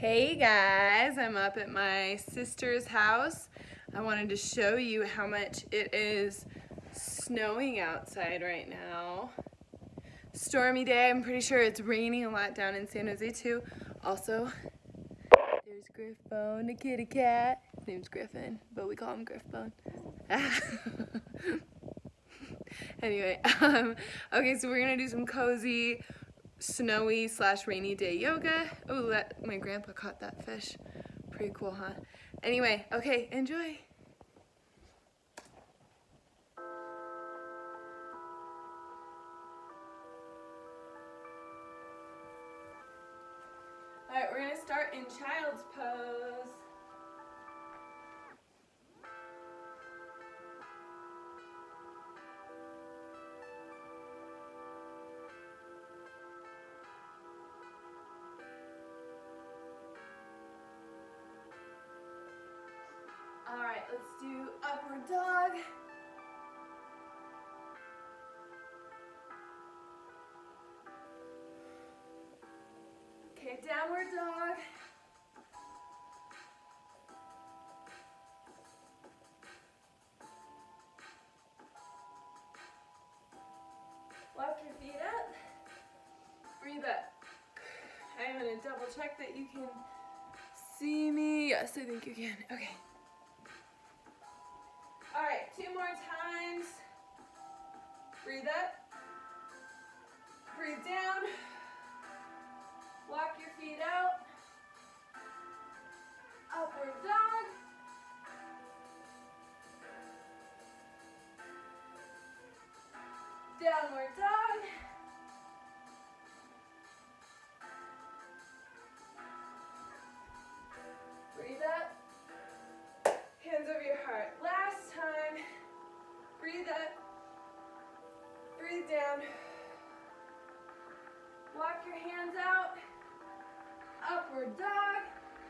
Hey guys, I'm up at my sister's house. I wanted to show you how much it is snowing outside right now. Stormy day. I'm pretty sure it's raining a lot down in San Jose too. Also, there's Griffbone, the kitty cat. His name's Griffin, but we call him Griffbone. Anyway, okay, so we're gonna do some cozy, snowy / rainy day yoga. Oh, my grandpa caught that fish. Pretty cool, huh? Anyway, okay, enjoy. All right, we're gonna start in child's pose. All right, let's do upward dog. Okay, downward dog. Walk your feet up. Breathe up. I'm gonna double check that you can see me. Yes, I think you can. Okay. All right, 2 more times. Breathe up. Breathe down. Walk your feet out. Upward dog. Downward dog. Breathe up. Hands over your heart. Last time. Breathe up. Breathe down. Walk your hands out. Upward dog.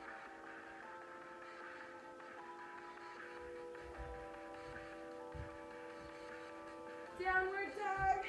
Downward dog.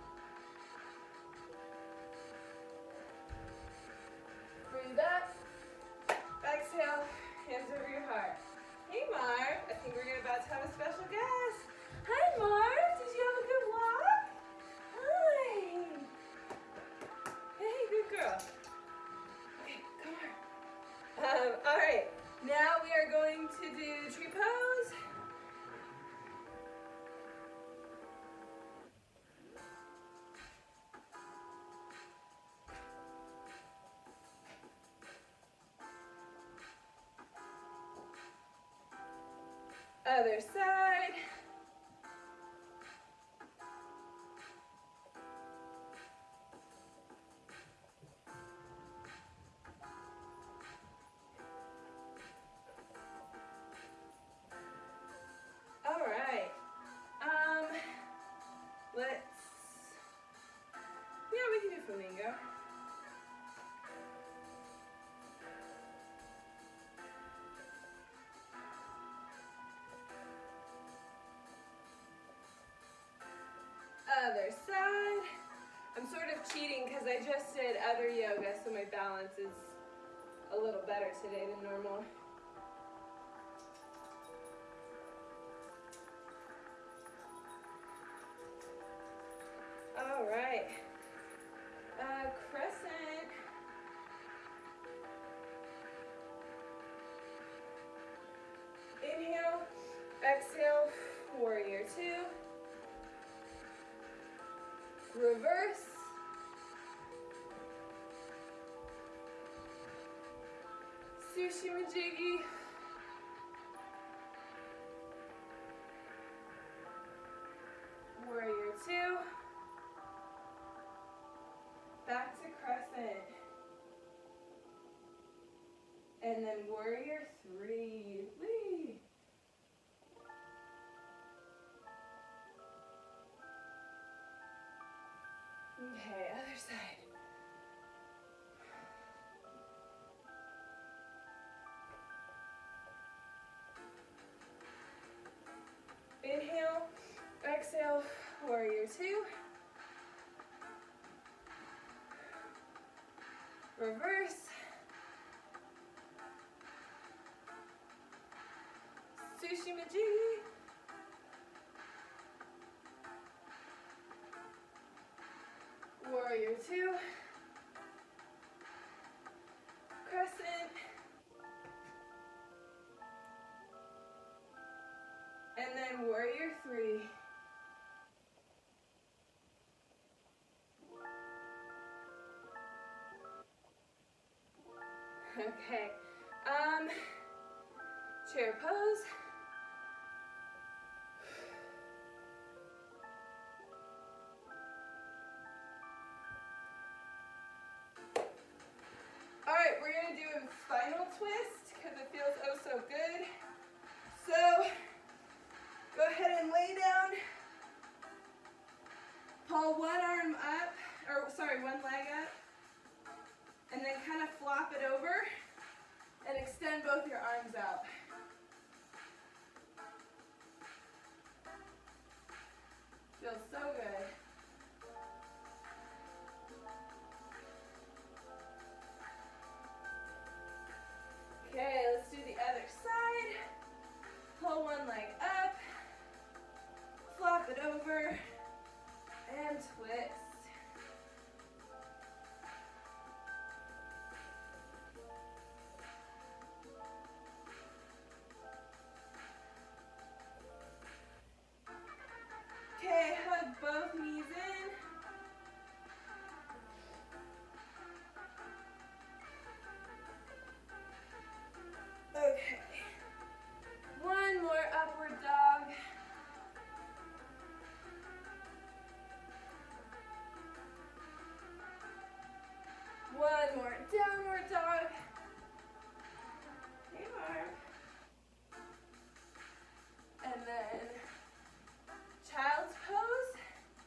Breathe up. Exhale. Hands over your heart. Hey Marv, I think we're about to have a special guest. Hi Marv, did you have a good walk? Hi. Hey, good girl. Okay, come on. All right, now we are going to do tree pose. Other side. All right. We can do flamingo. Other side. I'm sort of cheating because I just did other yoga, so my balance is a little better today than normal. All right. Crescent. Inhale, exhale, warrior 2. Reverse. Sushi Majiggy. Warrior 2. Back to crescent. And then warrior 3. Whee! Okay, other side. Inhale, exhale, warrior 2. Reverse. warrior 2, crescent, and then warrior 3. Okay, chair pose. All right, we're gonna do a spinal twist because it feels oh so good. So, go ahead and lay down. Pull one arm up, or sorry, one leg up. And then kind of flop it over and extend both your arms out. Feels so good. Okay, let's do the other side. Pull one leg up, flop it over, and twist. Okay, hug both knees in. Okay. One more upward dog. One more downward dog. Hey, Mark. And then child's pose.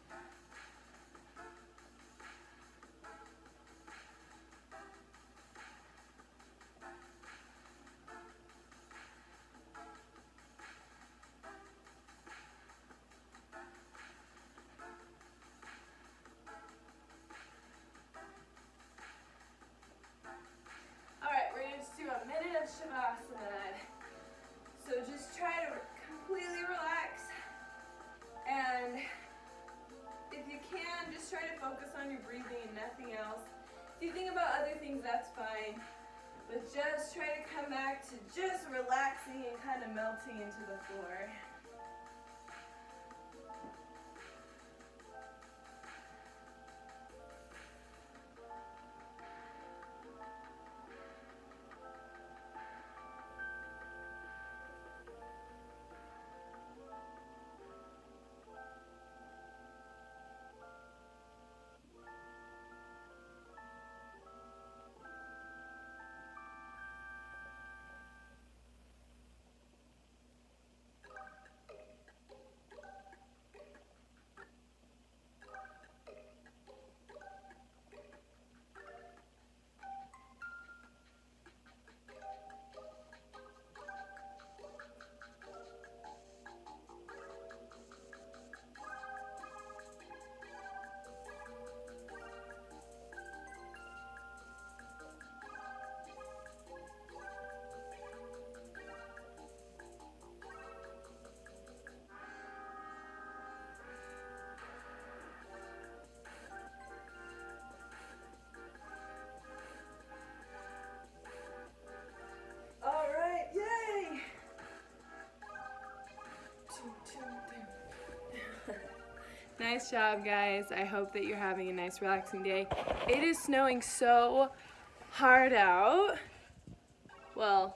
All right, we're gonna just do a minute of Shavasana. So just try to completely relax, and if you can, just try to focus on your breathing and nothing else. If you think about other things, that's fine, but just try to come back to just relaxing and kind of melting into the floor. Nice job, guys. I hope that you're having a nice, relaxing day. It is snowing so hard out. Well,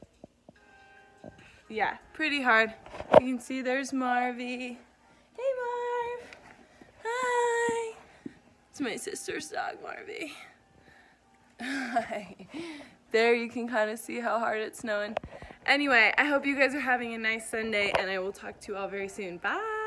yeah, pretty hard. You can see there's Marvy. Hey, Marv. Hi. It's my sister's dog, Marvy. Hi. There you can kind of see how hard it's snowing. Anyway, I hope you guys are having a nice Sunday, and I will talk to you all very soon. Bye.